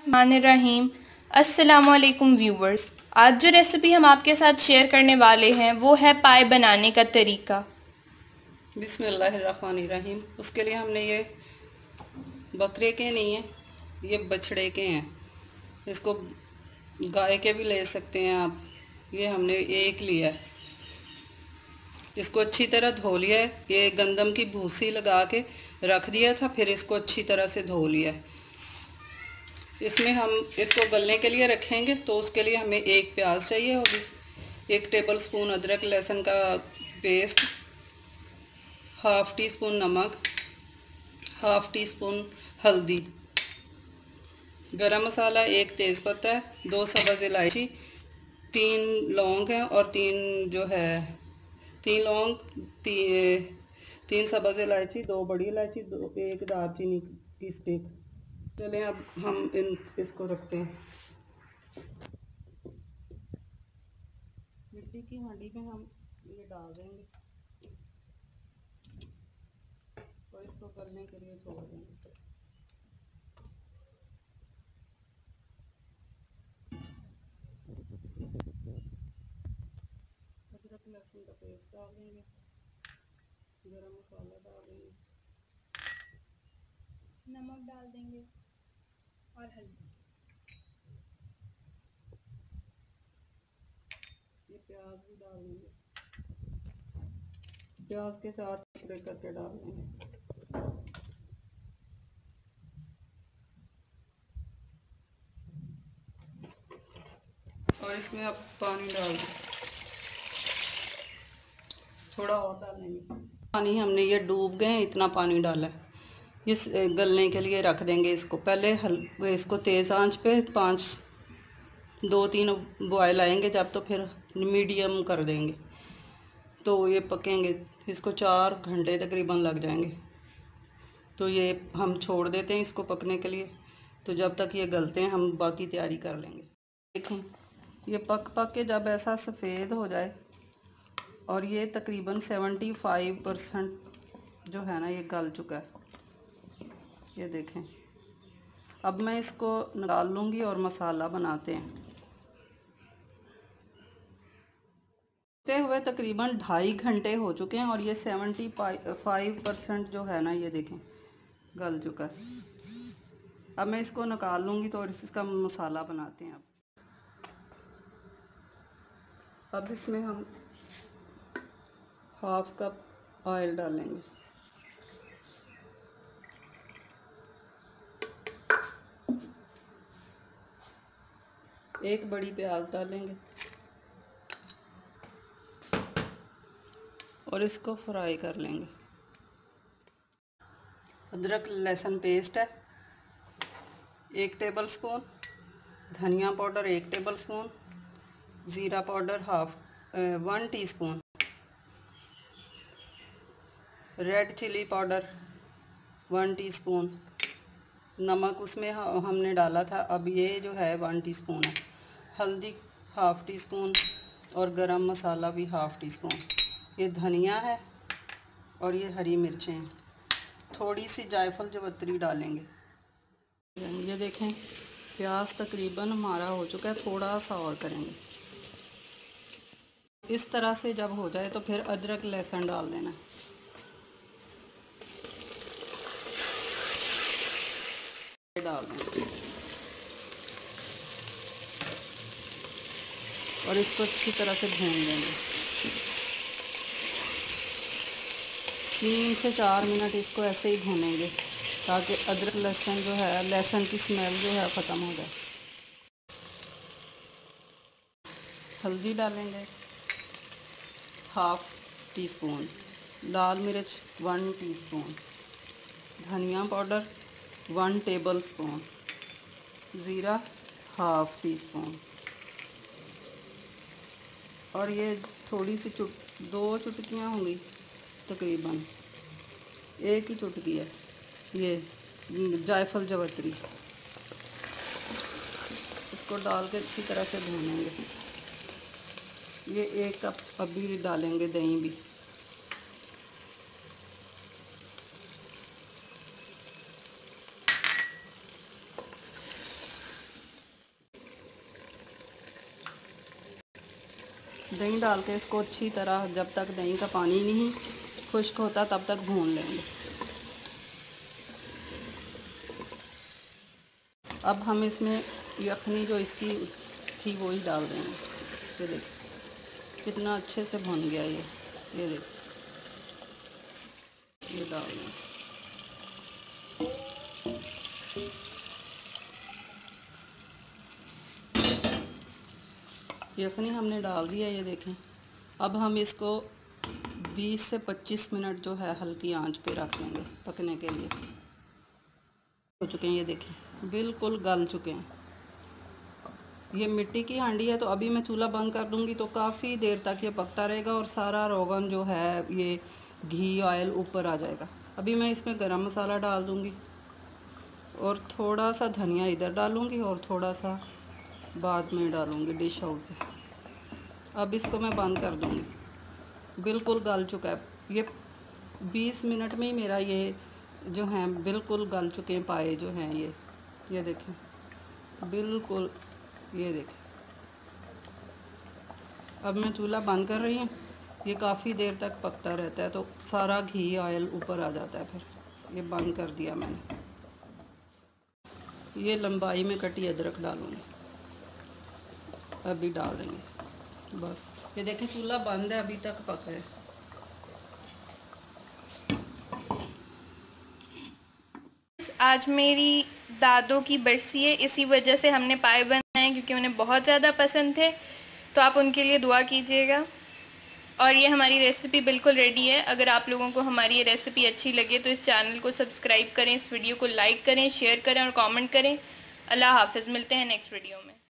रहीम। अस्सलामुअलैकुम व्यूवर्स, आज जो रेसिपी हम आपके साथ शेयर करने वाले हैं वो है पाए बनाने का तरीका। बिस्मिल्लाहिर्रहमानिर्रहीम। उसके लिए हमने ये बकरे के नहीं है, ये बछड़े के हैं। इसको गाय के भी ले सकते हैं आप। ये हमने एक लिया है। इसको अच्छी तरह धो लिया है। ये गंदम की भूसी लगा के रख दिया था, फिर इसको अच्छी तरह से धो लिया है। इसमें हम इसको गलने के लिए रखेंगे तो उसके लिए हमें एक प्याज चाहिए होगी, 1 टेबल स्पून अदरक लहसुन का पेस्ट, हाफ़ टी स्पून नमक, हाफ़ टी स्पून हल्दी, गरम मसाला, 1 तेज़पत्ता, 2 सब्ज़ इलायची, 3 लौंग हैं और 3 लौंग, 3 सब्ज़ इलायची, 2 बड़ी इलायची, 1 दालचीनी की स्टिक। चलें अब हम इसको रखते हैं। मिट्टी की हांडी में हम ये डाल देंगे और इसको गलने के लिए छोड़ देंगे। अदरक लहसुन का पेस्ट डाल देंगे, गरम मसाला डाल देंगे, नमक डाल देंगे और हल्दी। ये प्याज भी डाल देंगे, प्याज के 4 टुकड़े करके डाल देंगे। और इसमें अब पानी डाल दें, थोड़ा और डालेंगे पानी। हमने ये डूब गए, इतना पानी डाला है। इस गलने के लिए रख देंगे इसको। पहले इसको तेज़ आंच पे 2-3 बॉयल आएंगे जब, तो फिर मीडियम कर देंगे तो ये पकेंगे। इसको 4 घंटे तकरीबन लग जाएंगे। तो ये हम छोड़ देते हैं इसको पकने के लिए। तो जब तक ये गलते हैं हम बाकी तैयारी कर लेंगे। देखें, ये पक के जब ऐसा सफ़ेद हो जाए और ये तकरीबन 75% जो है ना ये गल चुका है, ये देखें। अब मैं इसको निकाल लूँगी और मसाला बनाते हैं। हुए तकरीबन 2.5 घंटे हो चुके हैं और ये 75% जो है ना ये देखें गल चुका है। अब मैं इसको निकाल लूँगी तो और इसका मसाला बनाते हैं। अब इसमें हम 1/2 कप ऑयल डालेंगे, एक बड़ी प्याज डालेंगे और इसको फ्राई कर लेंगे। अदरक लहसुन पेस्ट है 1 टेबल स्पून, धनिया पाउडर 1 टेबल स्पून, ज़ीरा powder 1 teaspoon, red chilli powder 1 teaspoon, नमक उसमें हमने डाला था, अब ये जो है 1 टीस्पून है, हल्दी 1/2 टीस्पून और गरम मसाला भी 1/2 टीस्पून। ये धनिया है और ये हरी मिर्चें हैं। थोड़ी सी जायफल जवत्री डालेंगे। ये देखें प्याज तकरीबन हमारा हो चुका है, थोड़ा सा और करेंगे। इस तरह से जब हो जाए तो फिर अदरक लहसुन डाल देना। डाल दें और इसको अच्छी तरह से भून देंगे। 3 से 4 मिनट इसको ऐसे ही भूनेंगे ताकि अदरक लहसुन जो है, लहसुन की स्मेल जो है ख़त्म हो जाए। हल्दी डालेंगे 1/2 टीस्पून, लाल मिर्च 1 टीस्पून, धनिया पाउडर 1 टेबल स्पून, ज़ीरा 1/2 टीस्पून और ये थोड़ी सी 2 चुटकियाँ होंगी तकरीबन, 1 ही चुटकी है ये जायफल जवत्री। इसको डाल के अच्छी तरह से भूनेंगे। ये 1 कप अभी डालेंगे दही भी। दही डाल के इसको अच्छी तरह, जब तक दही का पानी नहीं खुश्क होता तब तक भून लेंगे। अब हम इसमें यखनी जो इसकी थी वो ही डाल देंगे। ये देखिए कितना अच्छे से भुन गया ये देखिए, ये डाल देंगे। यखनी हमने डाल दिया, ये देखें। अब हम इसको 20 से 25 मिनट जो है हल्की आंच पे रख देंगे पकने के लिए। हो चुके हैं, ये देखें बिल्कुल गल चुके हैं। ये मिट्टी की हांडी है तो अभी मैं चूल्हा बंद कर दूंगी तो काफ़ी देर तक ये पकता रहेगा और सारा रोगन जो है ये घी ऑयल ऊपर आ जाएगा। अभी मैं इसमें गरम मसाला डाल दूंगी और थोड़ा सा धनिया इधर डालूंगी और थोड़ा सा बाद में डालूंगी डिश आउट पे। अब इसको मैं बंद कर दूंगी। बिल्कुल गल चुका है ये। 20 मिनट में ही मेरा ये जो है बिल्कुल गल चुके हैं पाए जो हैं ये देखें बिल्कुल, ये देखें। अब मैं चूल्हा बंद कर रही हूँ। ये काफ़ी देर तक पकता रहता है तो सारा घी ऑयल ऊपर आ जाता है। फिर ये बंद कर दिया मैंने। ये लंबाई में कटी अदरक डालूँगी, अभी डाल देंगे बस। ये देखें चूल्हा बंद है, अभी तक पक रहा है। आज मेरी दादों की बरसी है, इसी वजह से हमने पाए बनाए क्योंकि उन्हें बहुत ज़्यादा पसंद थे, तो आप उनके लिए दुआ कीजिएगा। और ये हमारी रेसिपी बिल्कुल रेडी है। अगर आप लोगों को हमारी ये रेसिपी अच्छी लगे तो इस चैनल को सब्सक्राइब करें, इस वीडियो को लाइक करें, शेयर करें और कमेंट करें। अल्लाह हाफ़िज़, मिलते हैं नेक्स्ट वीडियो में।